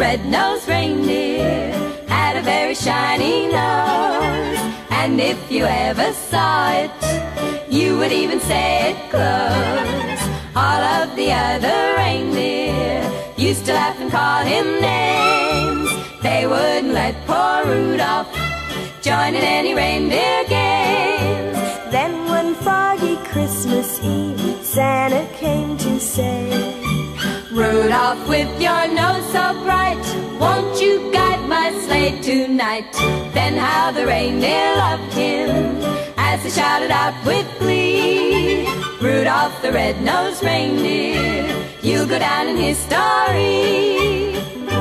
red-nosed reindeer had a very shiny nose, and if you ever saw it, you would even say it close. All of the other reindeer used to laugh and call him names. They wouldn't let poor Rudolph join in any reindeer games. Then one foggy Christmas Eve, Santa came to say, Rudolph, with your nose so bright, won't you guide my sleigh tonight? Then how the reindeer loved him as they shouted out with glee, Rudolph the red-nosed reindeer, you'll go down in history.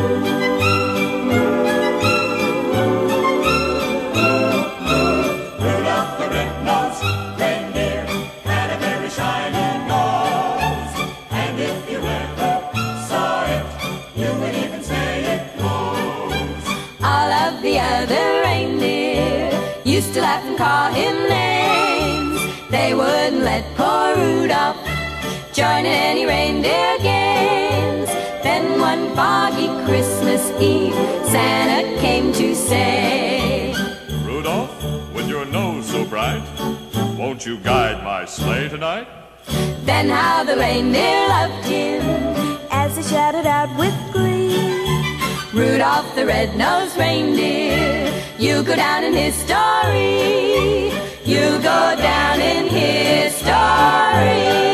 Rudolph the red-nosed reindeer had a very shiny nose, and if you ever saw it, you would even say it glows. All of the other reindeer used to laugh and call him names. They wouldn't let poor Rudolph join in any reindeer games. Then one foggy Christmas Eve, Santa came to say, Rudolph, with your nose so bright, won't you guide my sleigh tonight? Then how the reindeer loved him as they shouted out with glee, Rudolph the red-nosed reindeer, you'll go down in history. You'll go down in history.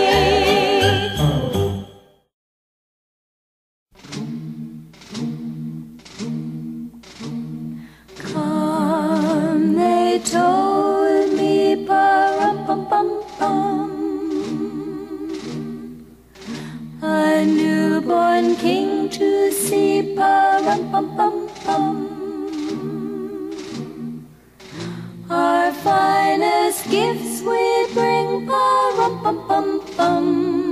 Come, they told me, pa-rum-pum-pum-pum, a newborn king to see, pa-rum-pum-pum-pum. Our finest gifts we bring, pa-rum-pum-pum-pum,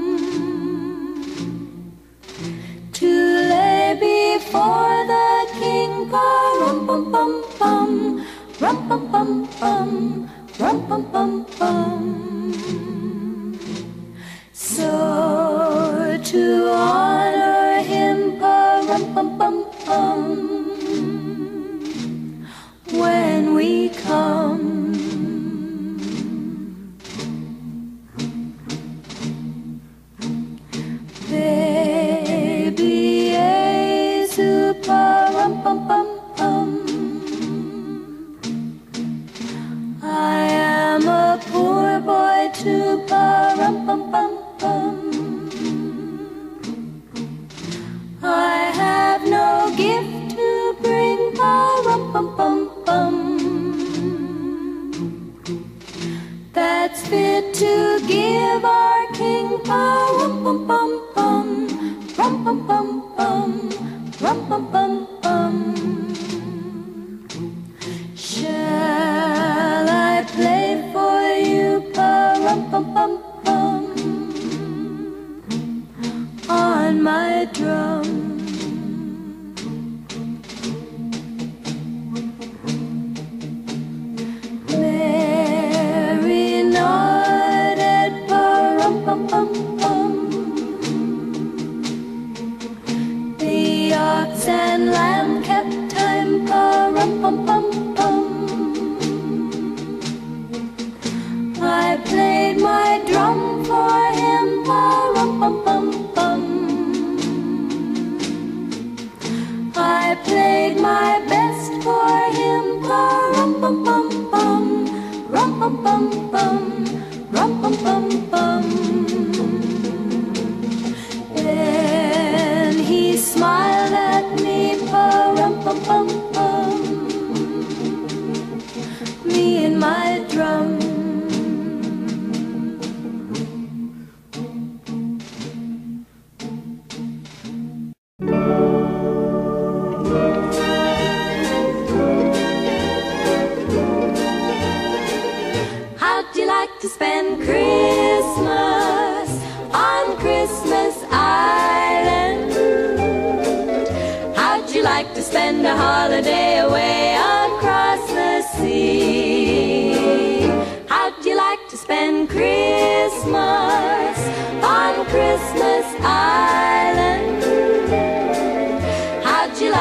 to lay before the king, pa-rum-pum-pum-pum, rum-pum-pum-pum, rum-pum-pum-pum. So to honor him, pa-rum-pum-pum-pum, when we come, baby Yesu, pa-rum-pum-pum-pum, I am a poor boy too, pa-rum-pum-pum-pum, I have no gift to bring, pa-rum-pum-pum-pum, that's fit to give our king, pa-rum-pum-pum-pum, rum-pum-pum-pum, rum-pum-pum-pum. Shall I play for you, pa-rum-pum-pum-pum, on my drum? Mary nodded, pa-rum-pum-pum-pum, the ox and lamb kept time, pa-rum-pum-pum-pum, I played my drum for him, pa-rum-pum-pum-pum, I played my best for him, pa-rum-pum-pum-pum, rum-pum-pum-pum, rum-pum-pum-pum. Then he smiled at me, pa-rum-pum-pum-pum, me and my drum. How'd you like to spend Christmas on Christmas Island? How'd you like to spend a holiday away across the sea? How'd you like to spend Christmas on Christmas Island? How'd you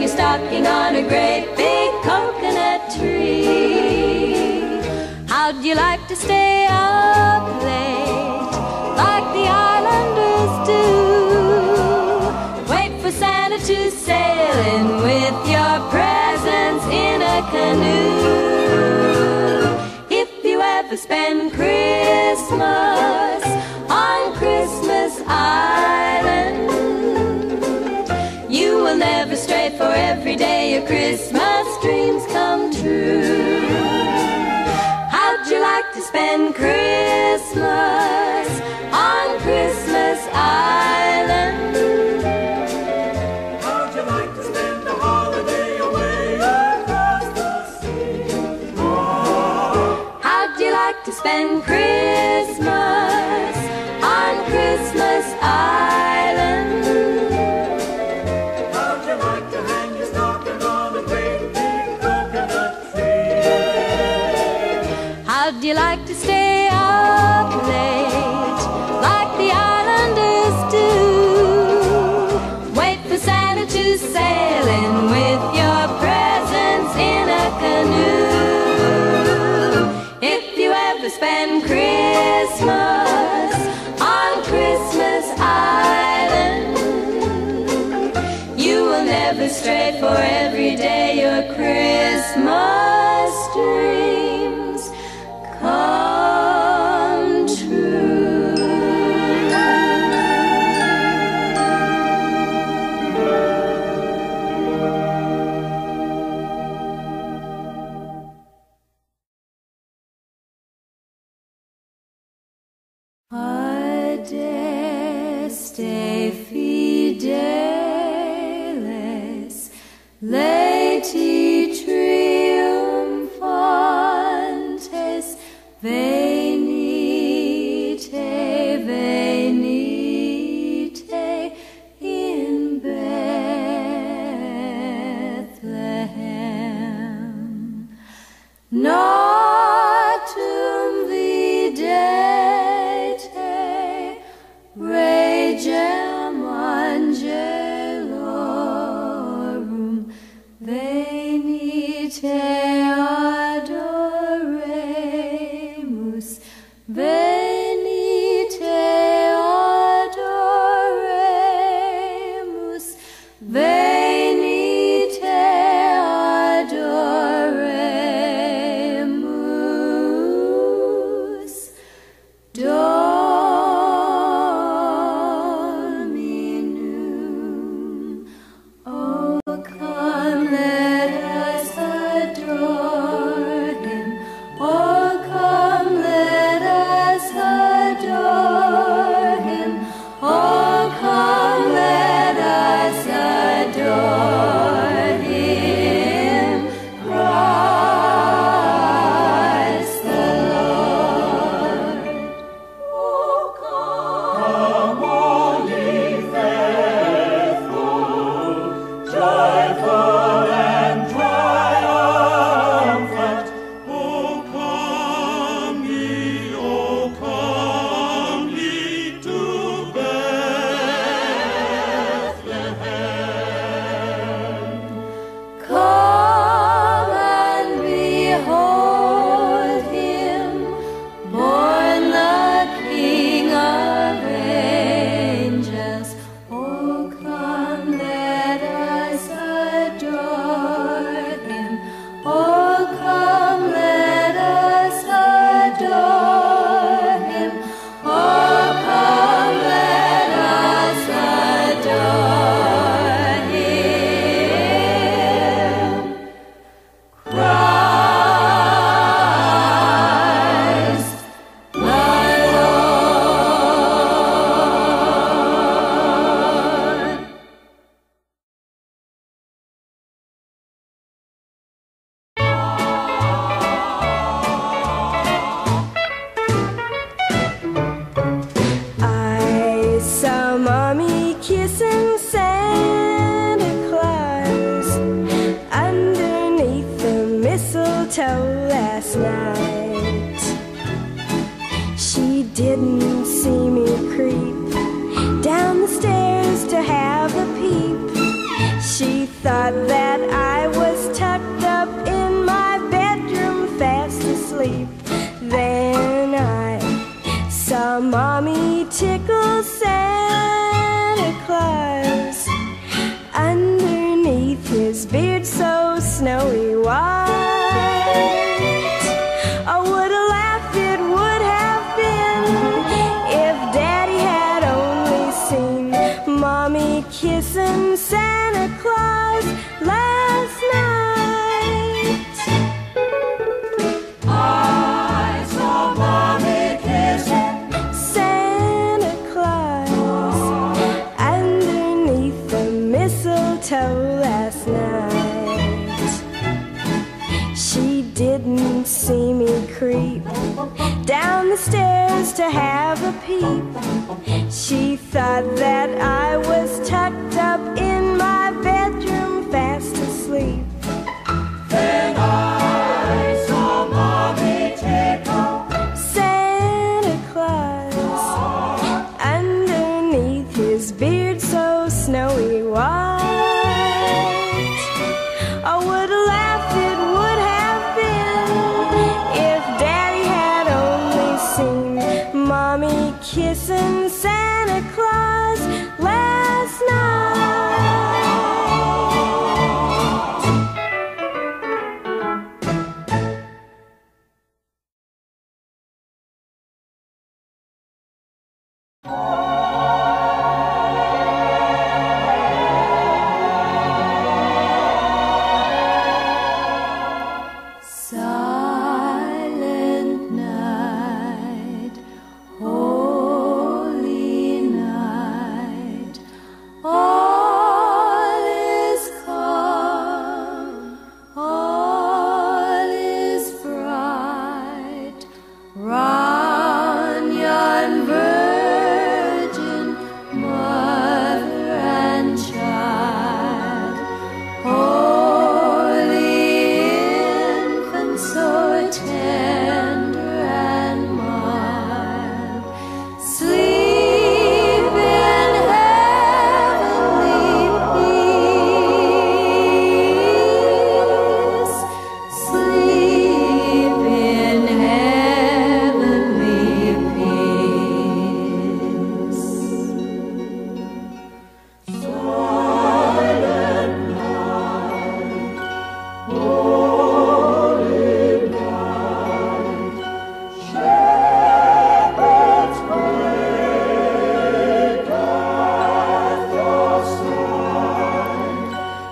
your stocking on a great big coconut tree. How'd you like to stay up late, like the islanders do? Wait for Santa to sail in with your presents in a canoe. If you ever spend Christmas on Christmas Island, you will never stray, for every day your Christmas dreams come true. How'd you like to spend Christmas on Christmas Island? How'd you like to spend the holiday away across the sea? Oh. How'd you like to spend Christmas on Christmas Island? How'd you like to hang your stocking on a great big coconut tree? How'd you like to stay up late, like the islanders do? Wait for Santa to sail in with your presents in a canoe. If you ever spend Christmas on Christmas Island, you will never stray, for every day your Christmas dreams come true. Adeste fideles, laeti triumphantes, venite, venite in Bethlehem. Natum videte, regem angelorum, venite adoremus, venite adoremus, venite adoremus, Dominum. Oh, come, let us adore him. Oh, come, let us adore him. Oh, come, let us adore him. Christ the Lord. Oh, Come, all ye faithful, joyful and triumphant. Oh, come ye to Bethlehem. come and behold him, born the King of angels. Oh, come, let us adore him. Oh, come, let us adore him. Oh, come, let us adore him. Christ the Lord. I saw Mommy kissing Santa Claus underneath the mistletoe last night. She didn't see me creep down the stairs to have a peep. She thought that Saw Mommy tickle Santa Claus underneath his beard so snowy white. Oh, what a laugh it would have been if Daddy had only seen Mommy kissing Santa Claus last night. I saw Mommy kissing Santa Claus underneath the mistletoe last night. She didn't see me creep down the stairs to have a peep. She thought that I was tucked up in my bedroom fast asleep. Then I saw Mommy tickle Santa Claus underneath his beard so snowy white. Oh, what a laugh it would have been if Daddy had only seen Mommy kissing Santa Claus last night. Silent night, holy night, all is calm, all is bright. Round yon virgin mother and child, holy infant, so tender and mild, sleep in heavenly peace, sleep in heavenly peace. silent night, holy night, shepherds pray, guide your side.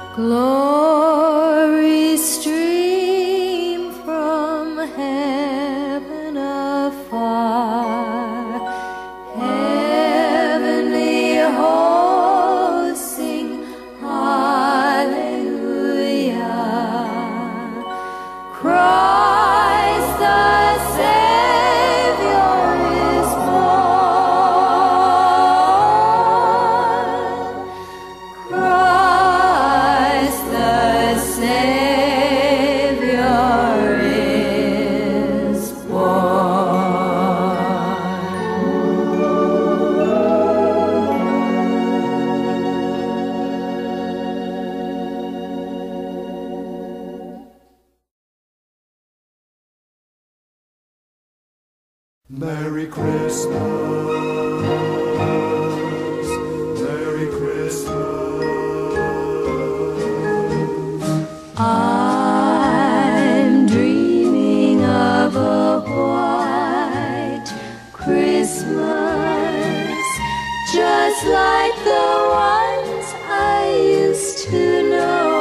Glory stream from heaven afar, heavenly hosts sing hallelujah. Christ the Savior is born. Christ the Savior is Merry Christmas, Merry Christmas. I'm dreaming of a white Christmas, just like the ones I used to know,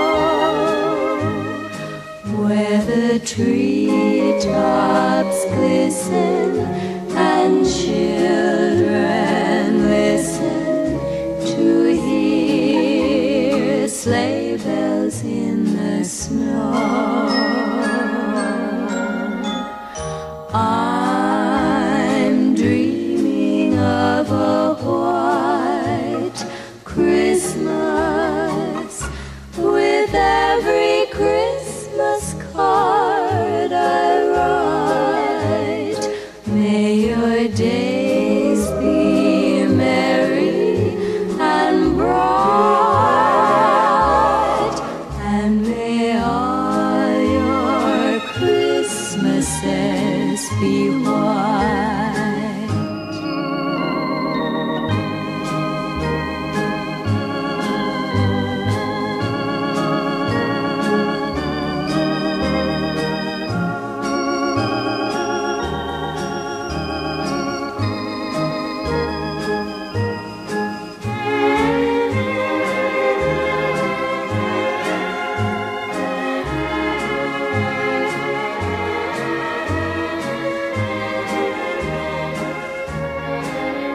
where the treetops glisten and children listen to hear sleigh bells in the snow. I'm dreaming of a white Christmas, with every Christmas card I write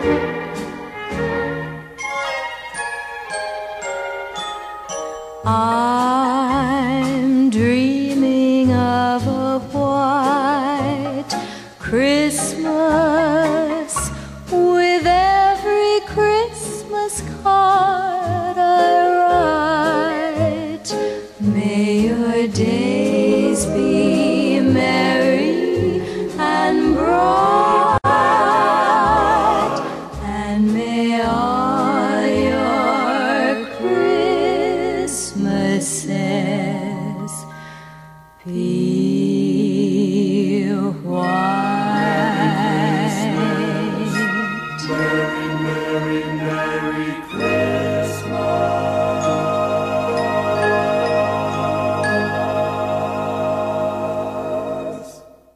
I'm dreaming of a white Christmas with every Christmas card I write. May your days be merry and bright, and may all your Christmases be white. Merry, merry, merry Christmas.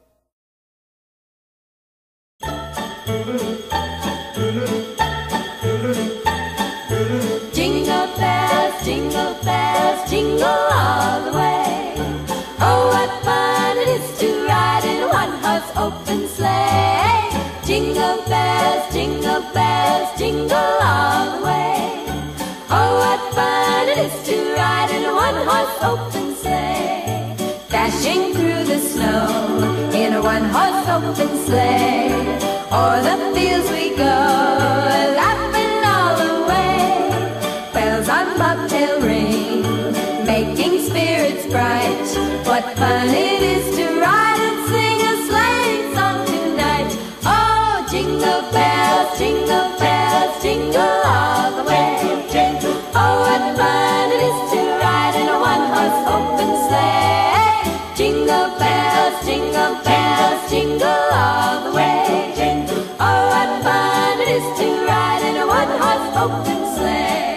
Jingle bells, jingle all the way. Oh, what fun it is to ride in a one-horse open sleigh. Jingle bells, jingle all the way. Oh, what fun it is to ride in a one-horse open sleigh. Dashing through the snow in a one-horse open sleigh. O'er the fields we go, laughing all the way. Bells on bobtail ring, making spirits bright. What fun it is to ride and sing a sleighing song tonight. Oh, jingle bells, jingle all the way. Oh, what fun it is to ride in a one-horse open sleigh. Jingle bells, jingle all the way. Oh, what fun it is to ride in a one-horse open sleigh.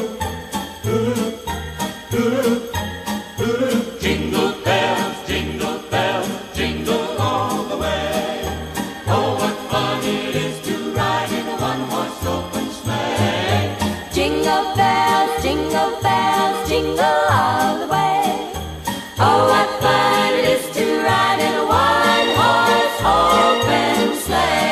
Jingle bells, jingle all the way. Oh, what fun it is to ride in a one-horse open sleigh. Jingle bells, jingle all the way. Oh, what fun it is to ride in a one-horse open sleigh.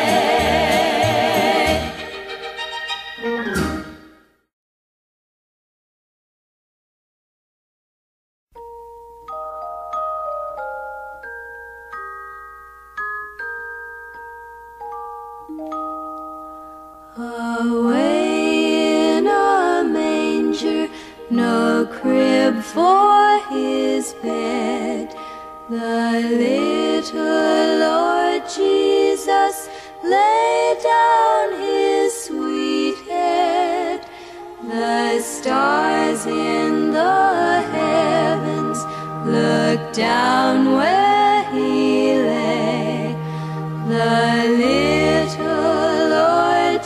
Away in a manger, no crib for his bed, the little Lord Jesus laid down his sweet head. The stars in the heavens looked down where he lay. The little Lord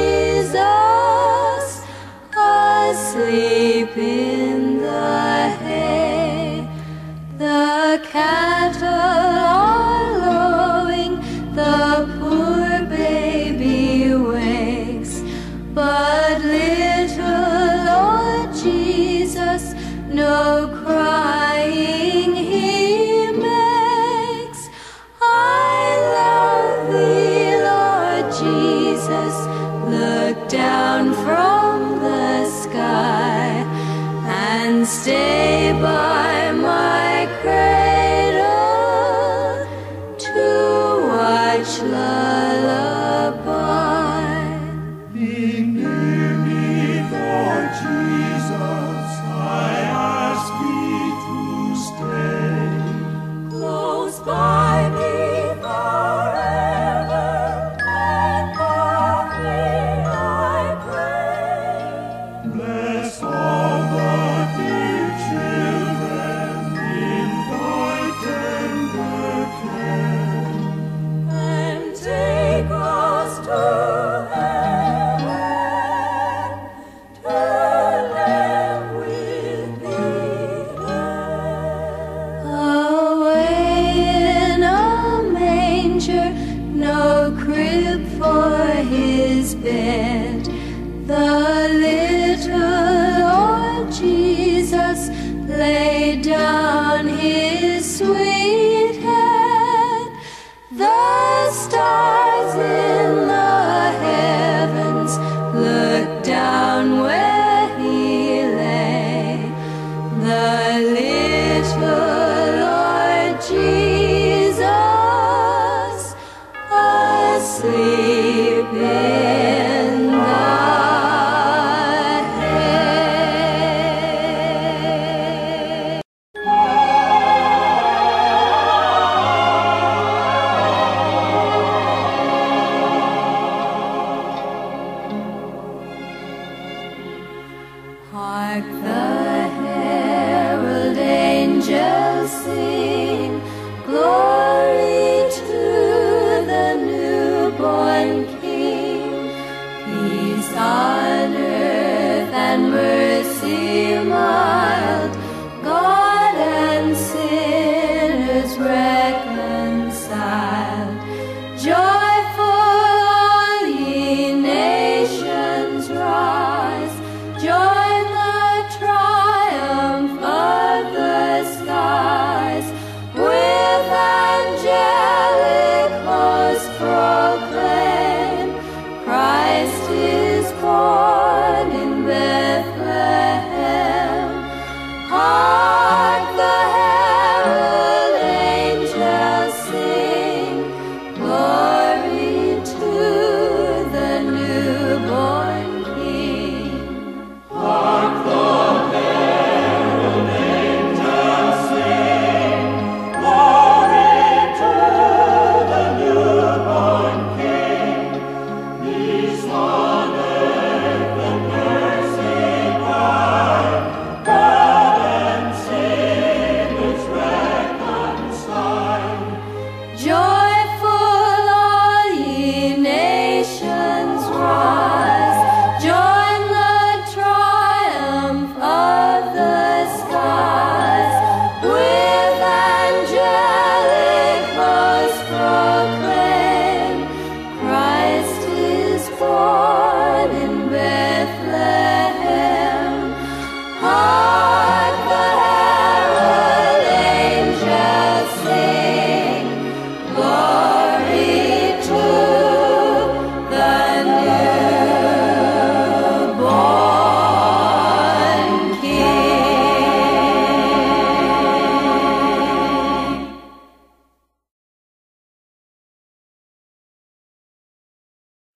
Jesus asleep in the hay. The cattle are lowing, the poor baby wakes, but little Lord Jesus no crying he makes. I love thee, Lord Jesus, look down from the sky and stay by my cradle to watch lullaby. Be near me, Lord Jesus, I ask thee to stay. Close by me forever, and for me I pray. Bless all the dear children in thy tender care. And take us to heaven to live with thee there. Away in a manger, no crib for his bed, the little Lord Jesus laid down his sweet head. The stars in the heavens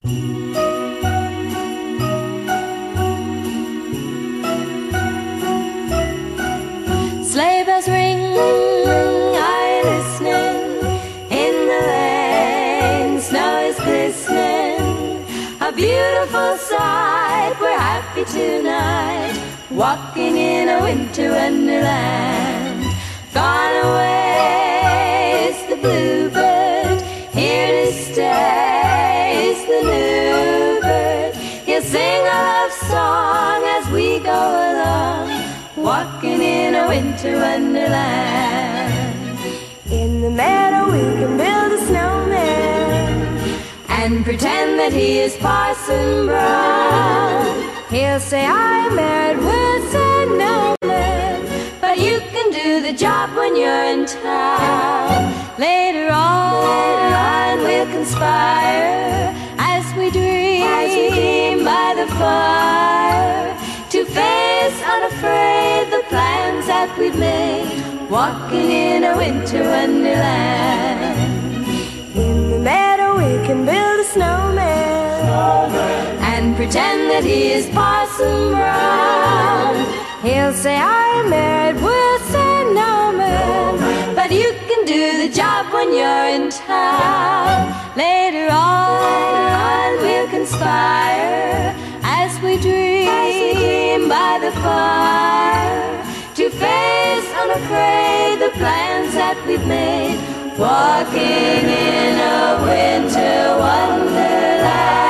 Sleigh bells ring, are you listening? In the lane, snow is glistening. A beautiful sight, we're happy tonight, walking in a winter wonderland. Gone away is the bluebird, here to stay is the new bird. He'll sing a love song as we go along, walking in a winter wonderland. In the meadow we can build a snowman and pretend that he is Parson Brown. He'll say, I'm married, we'll say no man, but you can do the job when you're in town. Later on we'll conspire as we dream by the fire, to face unafraid the plans that we've made, walking in a winter wonderland. In the meadow we can build a snowman and pretend that he is Parson Brown. He'll say, I'm married, we'll say no man, but you can do the job when you're in town. Later on we'll conspire as we dream by the fire, to face unafraid the plans that we've made, walking in a winter wonderland.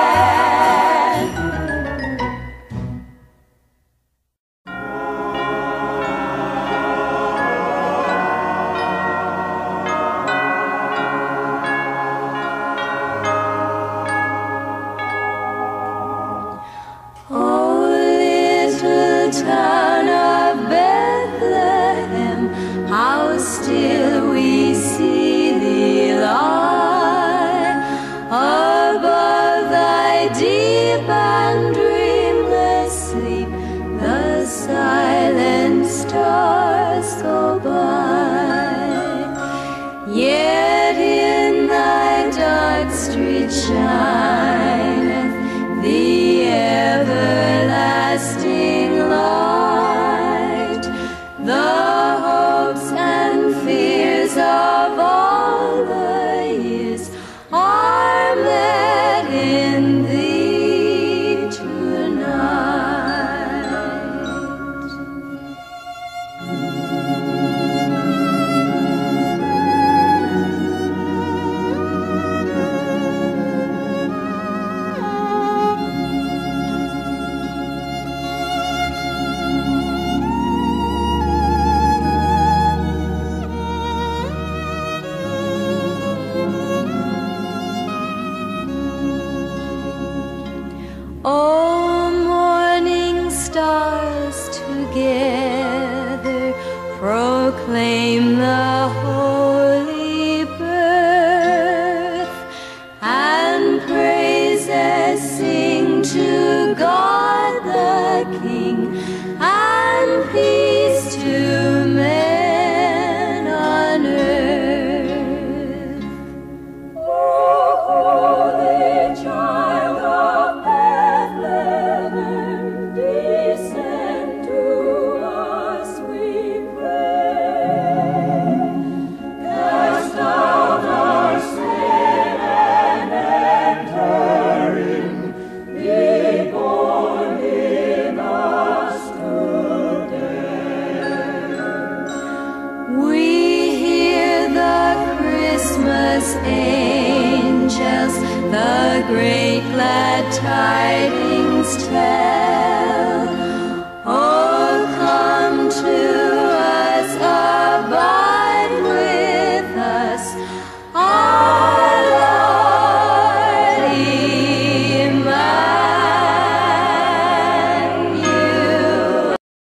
Town of Bethlehem, how still we see thee lie above thy deep and dreamless sleep. The silent stars go by, yet in thy dark street shineth the everlasting light. The hopes and fears of all the years are met in thee tonight. Oh, morning stars together proclaim the holy birth, and praises sing to God the King, and peace to men on earth. Oh, holy child of Bethlehem, descend to us, we pray. Cast out our sin and enter in, be born in us today. We hear the Christmas angels the great glad tidings tell. Oh, come to us, abide with us, our Lord Emmanuel.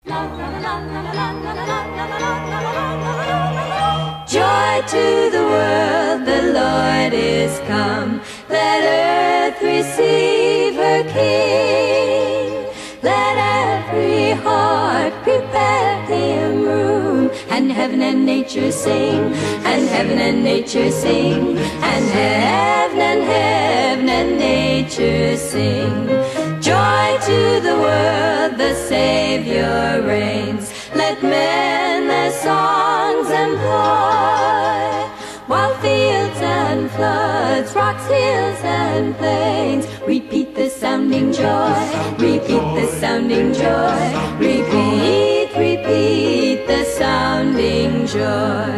Joy to the world, the Lord is come. Let earth receive her King. Let every heart prepare him room, and heaven and nature sing, and heaven and nature sing, and heaven and nature creatures sing. Joy to the world, the Savior reigns. Let men their songs employ, while fields and floods, rocks, hills and plains repeat the sounding joy, repeat the sounding joy, repeat, repeat the sounding joy.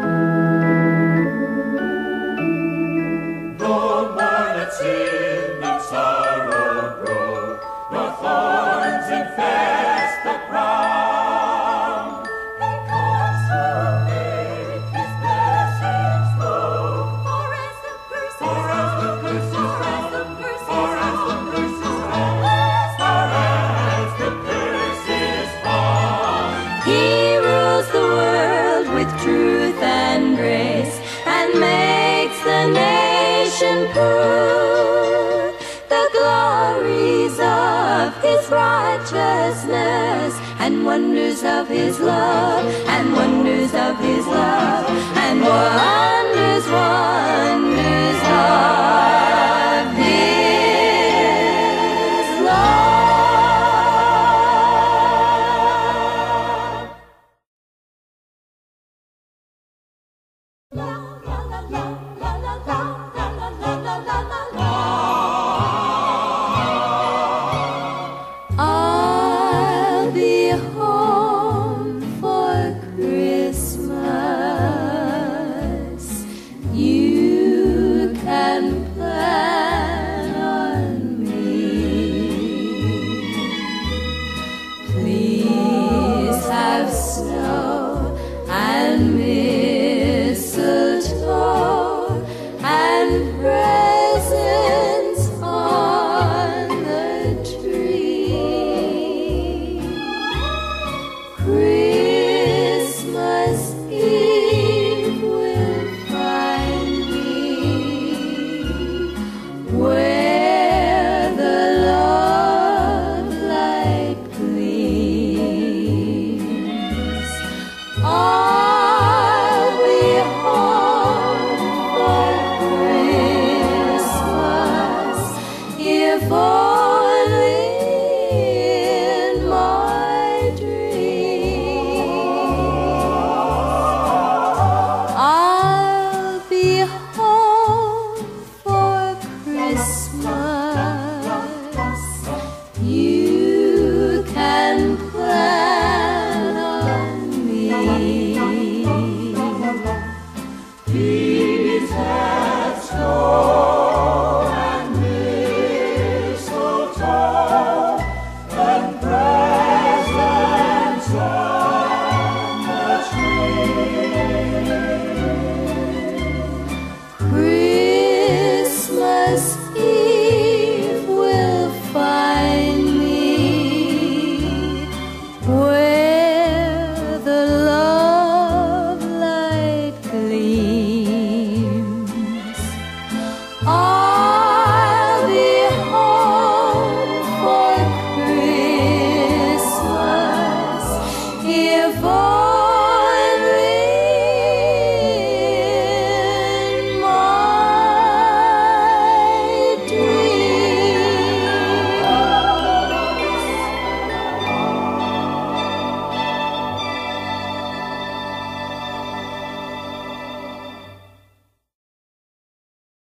Though born at sin and sorrow grow, nor thorns infest the crown, he comes to make his blessings flow. For as the curse is found, for as the curse is found, for as the curse is found, He rules the world with truth and grace, and makes the nation prove the glories of His righteousness, and wonders of His love, and wonders of His love, and wonders, wonders of His love. I'll be home for Christmas. You can plan on me. Please have snow and mistletoe and presents on the tree. Christmas Eve will find me where the love light gleams. I'll be home for Christmas, if only in my dreams. I'll be home for Christmas. You can plan on me. Please have snow and mistletoe and presents on the tree. Christmas Eve will find me where the love light gleams. I'll be home for Christmas, if